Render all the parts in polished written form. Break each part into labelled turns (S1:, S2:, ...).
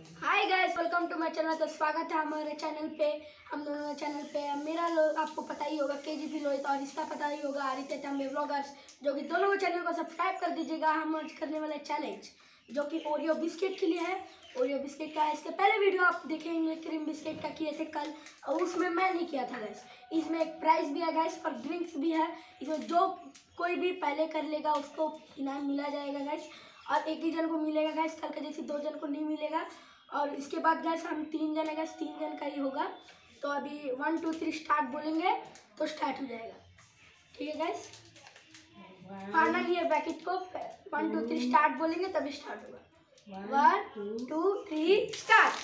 S1: Hi guys, welcome to my channel. तो स्वागत है हमारे चैनल पे। हम दोनों चैनल पे मेरा लोग आपको पता ही होगा केजीपी लोहित, और इसका पता ही होगा आदित्य तांबे व्लॉगर्स, जो कि दोनों को चैनल को सब्सक्राइब कर दीजिएगा। हम आज करने वाले चैलेंज जो कि ओरियो बिस्किट के लिए है। ओरियो बिस्किट का इसके पहले वीडियो आप देखेंगे क्रीम बिस्किट का किए थे कल, और उसमें मैं नहीं किया था गाइस। इसमें एक प्राइस भी है गाइस और ड्रिंक्स भी है। इसमें जो कोई भी पहले कर लेगा उसको इनाम मिला जाएगा गाइस, और एक ही जन को मिलेगा गाइस, कल के जैसे 2 जन को नहीं मिलेगा। और इसके बाद गैस हम 3 जन है गैस, 3 जन का ही होगा। तो अभी 1 2 3 स्टार्ट बोलेंगे तो स्टार्ट हो जाएगा, ठीक है गैस। मारना नहीं है पैकेट को। 1 2 3 स्टार्ट बोलेंगे तभी स्टार्ट होगा। 1 2 3 स्टार्ट।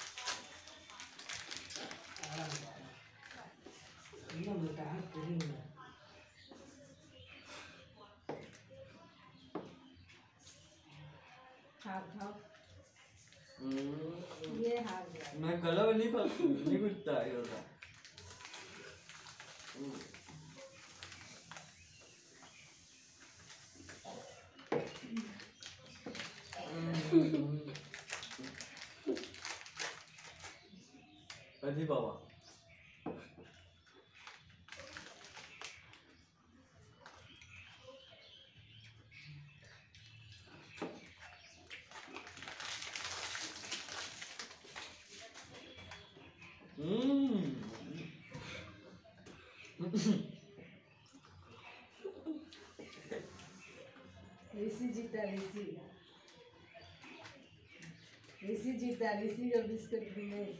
S2: ये हार गया।
S3: मैं गला में नहीं घुसता है होता। अजी बाबा
S2: ऋषि जीता। ऋषि जीता। ऋषि जो बिस्कुट दिनेश।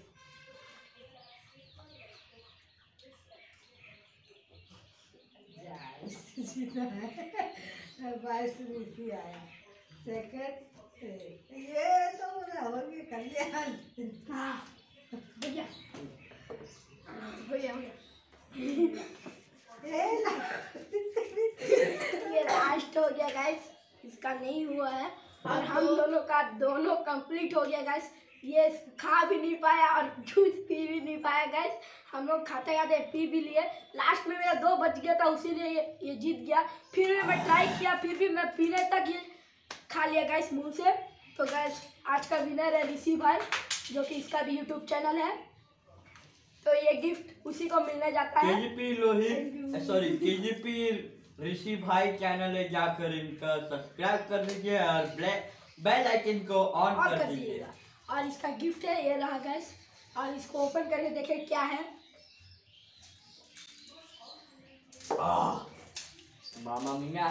S2: ऋषि जीता है। 22 ऋषि आया। सेकंड ये तो हो गया कल्याण।
S1: हाँ भैया भैया ये लास्ट हो गया गाइस, इसका नहीं हुआ है। और हम दोनों का दोनों कंप्लीट हो गया गाइस। ये खा भी नहीं पाया और जूस पी भी नहीं पाया गाइस। हम लोग खाते खाते पी भी लिए। लास्ट में मेरा 2 बच गया था, उसीलिए ये जीत गया। फिर भी मैं ट्राई किया, फिर भी मैं पीने तक ये खा लिया गाइस मुंह से। तो गाइस आज का विनर है ऋषि भाई, जो कि इसका भी यूट्यूब चैनल है। तो ये गिफ्ट उसी को मिलने जाता है।
S3: KGP Lohit sorry KGP Rishi भाई चैनल है, जाकर इनका सब्सक्राइब कर दीजिए और बेल आइकन को ऑन कर दीजिए।
S1: और इसका गिफ्ट है, ये रहा गाइस। और इसको ओपन करके देखें क्या है।
S3: मामा मिया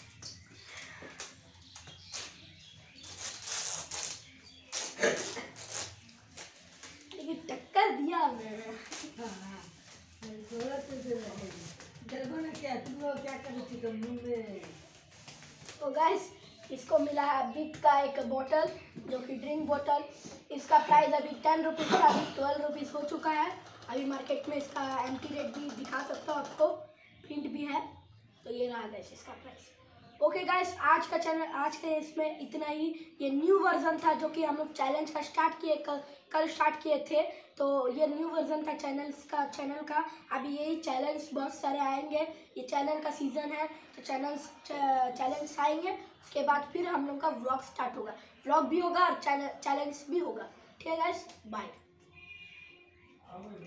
S1: टक्कर दिया मैंने।
S2: क्या तुम लोग क्या कर रही थी मुंह में?
S1: तो गाइस इसको मिला है बिग का एक बोतल, जो कि ड्रिंक बोतल। इसका प्राइस अभी 10 रुपीज़ का, अभी 12 रुपीज़ हो चुका है। अभी मार्केट में इसका एमटी रेट भी दिखा सकता हूँ आपको, प्रिंट भी है। तो ये रहा गाइस इसका प्राइस। ओके गाइस, आज के इसमें इतना ही। ये न्यू वर्जन था जो कि हम लोग चैलेंज का स्टार्ट किए, कल स्टार्ट किए थे। तो ये न्यू वर्जन था चैनल का। अभी यही चैलेंज बहुत सारे आएंगे। ये चैनल का सीज़न है, तो चैलेंज आएंगे। उसके बाद फिर हम लोग का व्लॉग स्टार्ट होगा। व्लॉग भी होगा और चैलेंज भी होगा। ठीक है गाइस, बाय।